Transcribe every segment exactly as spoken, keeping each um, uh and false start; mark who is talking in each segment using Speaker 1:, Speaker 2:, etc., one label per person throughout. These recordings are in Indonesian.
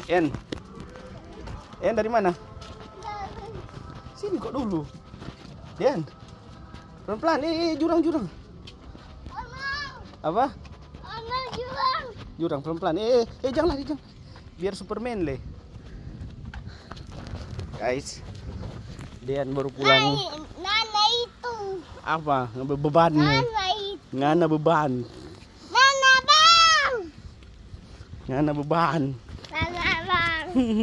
Speaker 1: En. En dari mana? Sini kok dulu. Den. Pelan-pelan. Eh, eh jurang-jurang. Apa?
Speaker 2: Jurang.
Speaker 1: Jurang pelan-pelan. Eh, eh, eh jangan lari, jangan. Biar Superman le. Guys. Den baru pulang.
Speaker 2: Nana itu.
Speaker 1: Apa? Beban nih.
Speaker 2: Nana itu.
Speaker 1: Ngana beban.
Speaker 2: Nana bang.
Speaker 1: Ngana beban.
Speaker 2: Nana bang.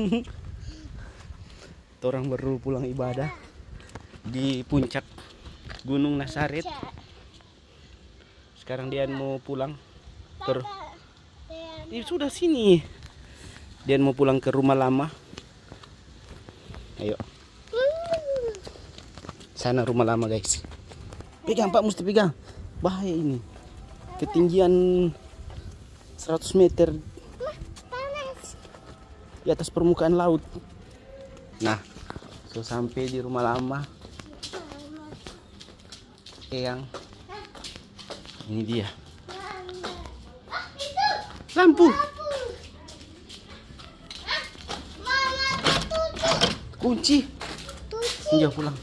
Speaker 1: Orang baru pulang ibadah di puncak Gunung Nasaret. Sekarang dia mau pulang ke eh, sudah sini. Dia mau pulang ke rumah lama. Ayo. Sana rumah lama, guys. Pegang Pak, mesti pegang. Bahaya ini. Ketinggian seratus meter di atas permukaan laut. Nah, so sampai di rumah lama. Eyang. Ini dia. Lampu. Kunci. Enggak pulang.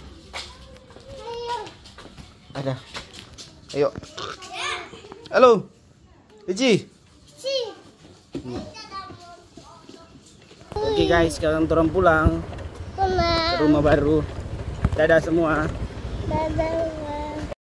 Speaker 1: Ada. Ayo. Halo. Iji. Oke guys, sekarang turun pulang ke rumah baru. Dadah semua.
Speaker 2: Dadah.